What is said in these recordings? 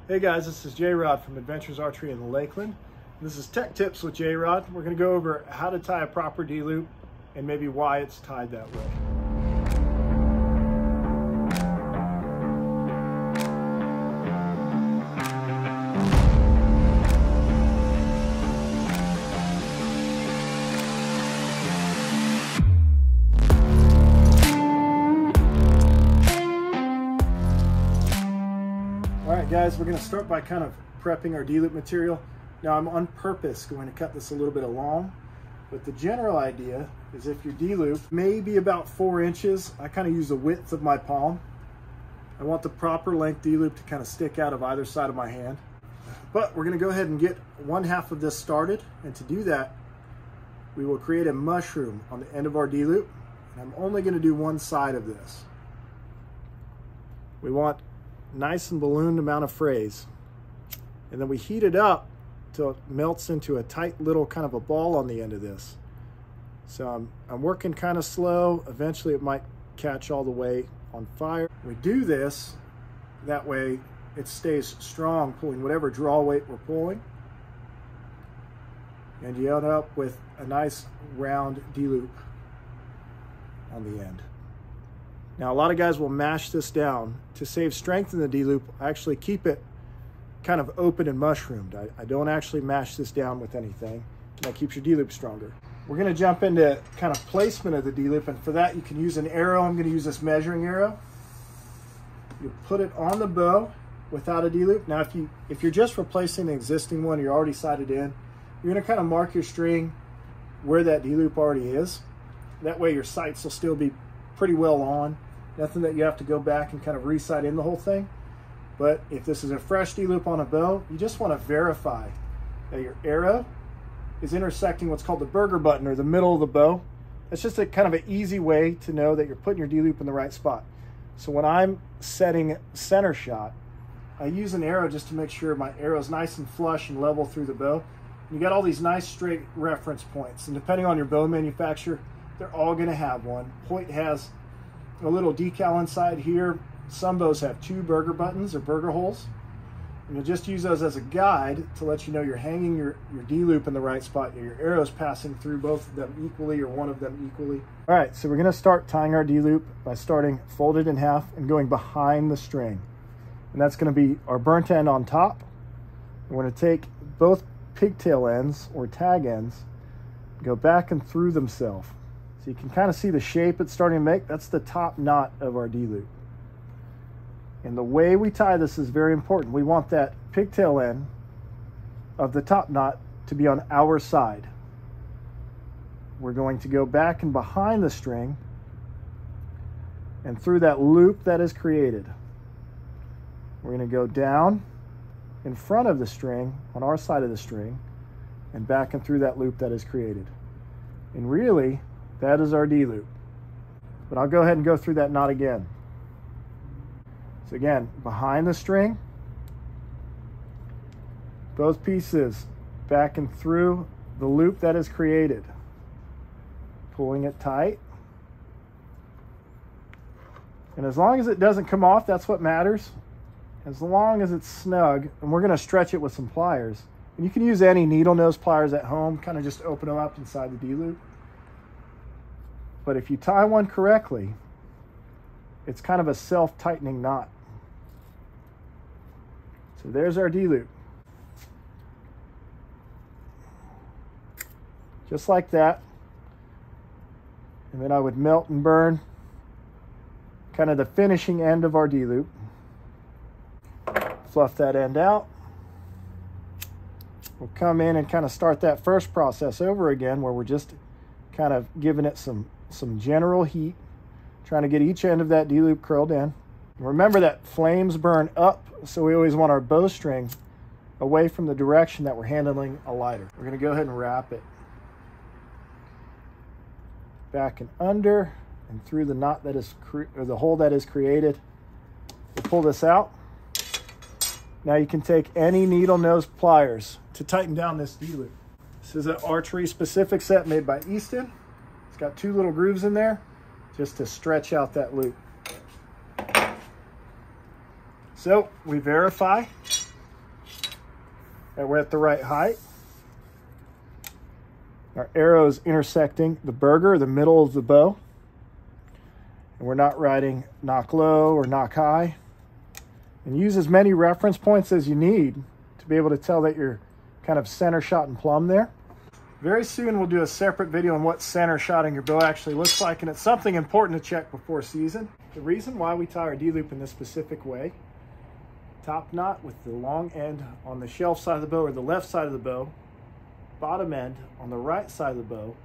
Hey guys, this is Jarrod from Adventures Archery in Lakeland. This is Tech Tips with Jarrod. We're going to go over how to tie a proper D-loop and maybe why it's tied that way. Alright guys, we're going to start by kind of prepping our D-loop material. Now I'm on purpose going to cut this a little bit long, but the general idea is if your D-loop may be about 4 inches, I kind of use the width of my palm. I want the proper length D-loop to kind of stick out of either side of my hand. But we're going to go ahead and get one half of this started, and to do that, we will create a mushroom on the end of our D-loop, and I'm only going to do one side of this. We want nice and ballooned amount of fraise, and then we heat it up till it melts into a tight little kind of a ball on the end of this. So I'm working kind of slow. Eventually it might catch all the way on fire. We do this that way it stays strong, pulling whatever draw weight we're pulling, and you end up with a nice round D-loop on the end. Now, a lot of guys will mash this down. To save strength in the D-loop, I actually keep it kind of open and mushroomed. I don't actually mash this down with anything. That keeps your D-loop stronger. We're going to jump into kind of placement of the D-loop, and for that you can use an arrow. I'm going to use this measuring arrow. You put it on the bow without a D-loop. Now, if you're just replacing the existing one, you're already sighted in, you're going to kind of mark your string where that D-loop already is. That way your sights will still be pretty well on. Nothing that you have to go back and kind of re-sight in the whole thing. But if this is a fresh D-loop on a bow, you just want to verify that your arrow is intersecting what's called the burger button, or the middle of the bow. That's just a kind of an easy way to know that you're putting your D-loop in the right spot. So when I'm setting center shot, I use an arrow just to make sure my arrow is nice and flush and level through the bow. You got all these nice straight reference points, and depending on your bow manufacturer, they're all going to have one. Hoyt has a little decal inside here. Some bows have 2 burger buttons or burger holes, and you'll just use those as a guide to let you know you're hanging your D-loop in the right spot. Your arrow's passing through both of them equally, or one of them equally. All right, so we're going to start tying our D-loop by starting folded in half and going behind the string, and that's going to be our burnt end on top. We're going to take both pigtail ends or tag ends, go back and through themselves. So you can kind of see the shape it's starting to make. That's the top knot of our D-loop. And the way we tie this is very important. We want that pigtail end of the top knot to be on our side. We're going to go back and behind the string and through that loop that is created. We're going to go down in front of the string on our side of the string and back and through that loop that is created. And really, that is our D-loop. But I'll go ahead and go through that knot again. So again, behind the string, both pieces back and through the loop that is created. Pulling it tight. And as long as it doesn't come off, that's what matters. As long as it's snug, and we're going to stretch it with some pliers. And you can use any needle nose pliers at home, kind of just open them up inside the D-loop. But if you tie one correctly, it's kind of a self-tightening knot. So there's our D-loop. Just like that. And then I would melt and burn kind of the finishing end of our D-loop. Fluff that end out. We'll come in and kind of start that first process over again, where we're just kind of giving it some general heat, trying to get each end of that D-loop curled in. Remember that flames burn up, so we always want our bowstring away from the direction that we're handling a lighter. We're going to go ahead and wrap it back and under and through the knot that is or the hole that is created. We'll pull this out. Now you can take any needle nose pliers to tighten down this D-loop. This is an archery specific set made by Easton. It's got 2 little grooves in there just to stretch out that loop. So we verify And we're at the right height. Our arrow is intersecting the burger, the middle of the bow. And we're not riding knock low or knock high. And use as many reference points as you need to be able to tell that you're kind of center shot and plumb there. Very soon we'll do a separate video on what center shotting your bow actually looks like, and it's something important to check before season. The reason why we tie our D-loop in this specific way, top knot with the long end on the shelf side of the bow or the left side of the bow, bottom end on the right side of the bow,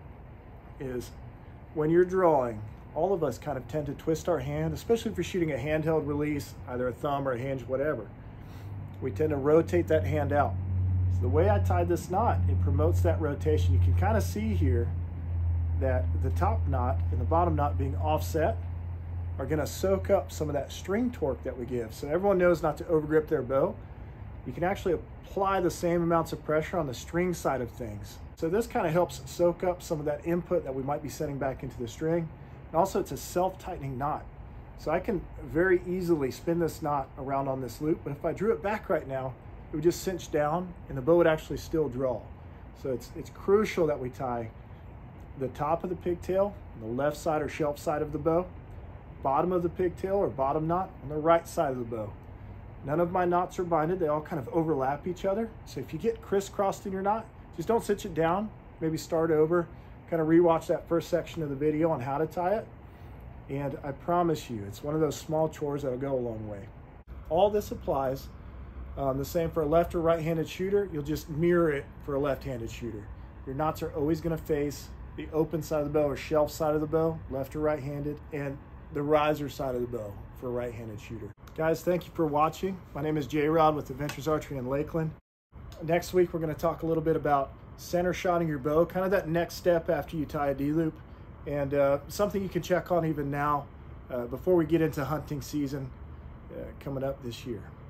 is when you're drawing, all of us kind of tend to twist our hand, especially if you're shooting a handheld release, either a thumb or a hinge, whatever. We tend to rotate that hand out. So the way I tied this knot, it promotes that rotation. You can kind of see here that the top knot and the bottom knot being offset are going to soak up some of that string torque that we give. So everyone knows not to overgrip their bow. You can actually apply the same amounts of pressure on the string side of things. So this kind of helps soak up some of that input that we might be sending back into the string. And also it's a self-tightening knot. So I can very easily spin this knot around on this loop, but if I drew it back right now, it would just cinch down and the bow would actually still draw. So it's crucial that we tie the top of the pigtail on the left side or shelf side of the bow, bottom of the pigtail or bottom knot on the right side of the bow. None of my knots are binded, they all kind of overlap each other. So if you get crisscrossed in your knot, just don't cinch it down, maybe start over, kind of rewatch that first section of the video on how to tie it. And I promise you, it's one of those small chores that'll go a long way. All this applies the same for a left or right-handed shooter. You'll just mirror it for a left-handed shooter. Your knots are always going to face the open side of the bow or shelf side of the bow, left or right-handed, and the riser side of the bow for a right-handed shooter. Guys, thank you for watching. My name is Jarrod with Adventures Archery in Lakeland. Next week, we're going to talk a little bit about center shotting your bow, kind of that next step after you tie a D-loop, and something you can check on even now before we get into hunting season coming up this year.